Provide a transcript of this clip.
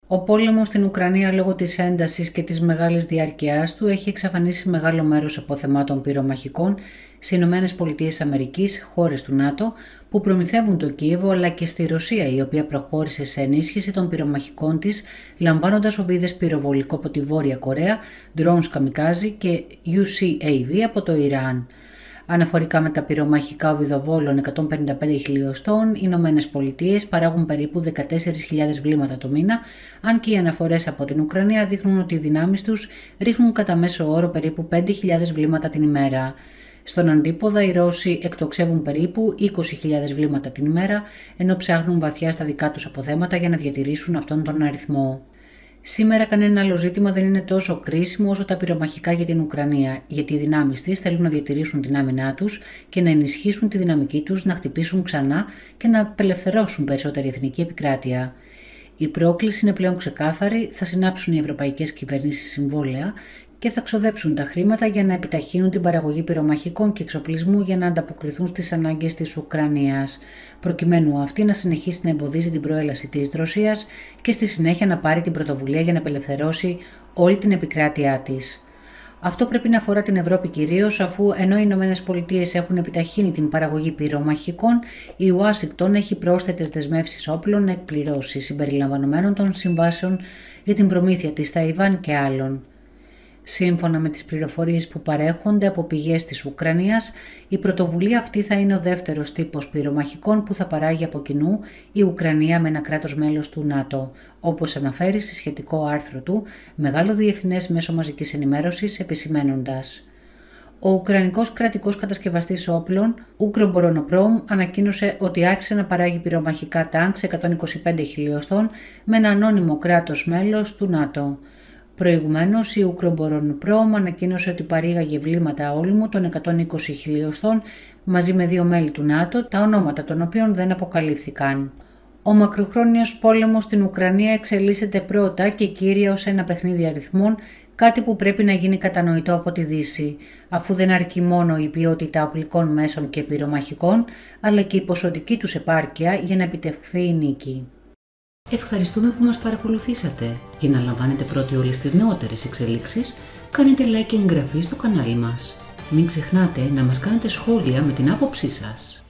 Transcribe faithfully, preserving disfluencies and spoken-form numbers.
Ο πόλεμος στην Ουκρανία λόγω της έντασης και της μεγάλης διάρκειάς του έχει εξαφανίσει μεγάλο μέρος αποθεμάτων πυρομαχικών στις Ηνωμένες Πολιτείες Αμερικής, χώρες του ΝΑΤΟ, που προμηθεύουν το Κίεβο, αλλά και στη Ρωσία, η οποία προχώρησε σε ενίσχυση των πυρομαχικών της, λαμβάνοντας οβίδες πυροβολικό από τη Βόρεια Κορέα, drones καμικάζι και γιου σι έι βι από το Ιράν. Αναφορικά με τα πυρομαχικά οβιδοβόλων εκατόν πενήντα πέντε χιλιοστών, οι Ηνωμένες Πολιτείες παράγουν περίπου δεκατέσσερις χιλιάδες βλήματα το μήνα, αν και οι αναφορές από την Ουκρανία δείχνουν ότι οι δυνάμεις τους ρίχνουν κατά μέσο όρο περίπου πέντε χιλιάδες βλήματα την ημέρα. Στον αντίποδα, οι Ρώσοι εκτοξεύουν περίπου είκοσι χιλιάδες βλήματα την ημέρα, ενώ ψάχνουν βαθιά στα δικά τους αποθέματα για να διατηρήσουν αυτόν τον αριθμό. Σήμερα κανένα άλλο ζήτημα δεν είναι τόσο κρίσιμο όσο τα πυρομαχικά για την Ουκρανία, γιατί οι δυνάμεις της θέλουν να διατηρήσουν την άμυνά τους και να ενισχύσουν τη δυναμική τους να χτυπήσουν ξανά και να απελευθερώσουν περισσότερη εθνική επικράτεια. Η πρόκληση είναι πλέον ξεκάθαρη, θα συνάψουν οι ευρωπαϊκές κυβερνήσεις συμβόλαια και θα ξοδέψουν τα χρήματα για να επιταχύνουν την παραγωγή πυρομαχικών και εξοπλισμού για να ανταποκριθούν στις ανάγκες της Ουκρανίας, προκειμένου αυτή να συνεχίσει να εμποδίζει την προέλαση της Ρωσίας και στη συνέχεια να πάρει την πρωτοβουλία για να απελευθερώσει όλη την επικράτειά της. Αυτό πρέπει να αφορά την Ευρώπη κυρίως, αφού ενώ οι Ηνωμένες Πολιτείες έχουν επιταχύνει την παραγωγή πυρομαχικών, η Ουάσιγκτον έχει πρόσθετες δεσμεύσεις όπλων να εκπληρώσει, συμπεριλαμβανομένων των συμβάσεων για την προμήθεια της Ταϊβάν και άλλων. Σύμφωνα με τις πληροφορίες που παρέχονται από πηγές της Ουκρανίας, η πρωτοβουλία αυτή θα είναι ο δεύτερος τύπος πυρομαχικών που θα παράγει από κοινού η Ουκρανία με ένα κράτος μέλος του ΝΑΤΟ, όπως αναφέρει σε σχετικό άρθρο του μεγάλο διεθνές μέσο μαζικής ενημέρωσης, επισημαίνοντας: Ο Ουκρανικός κρατικός κατασκευαστής όπλων, Ukroboronprom, ανακοίνωσε ότι άρχισε να παράγει πυρομαχικά τάγκς εκατόν είκοσι πέντε χιλιοστών με ένα ανώνυμο κράτος μέλος του ΝΑΤΟ. Προηγουμένως, η Ukroboronprom ανακοίνωσε ότι παρήγαγε βλήματα όλυμου των εκατόν είκοσι χιλιοστών μαζί με δύο μέλη του ΝΑΤΟ, τα ονόματα των οποίων δεν αποκαλύφθηκαν. Ο μακροχρόνιος πόλεμος στην Ουκρανία εξελίσσεται πρώτα και κύρια ως ένα παιχνίδι αριθμών, κάτι που πρέπει να γίνει κατανοητό από τη Δύση, αφού δεν αρκεί μόνο η ποιότητα οπλικών μέσων και πυρομαχικών, αλλά και η ποσοτική τους επάρκεια για να επιτευχθεί η νίκη. Ευχαριστούμε που μας παρακολουθήσατε. Για να λαμβάνετε πρώτοι όλες τις νεότερες εξελίξεις, κάνετε like και εγγραφή στο κανάλι μας. Μην ξεχνάτε να μας κάνετε σχόλια με την άποψή σας.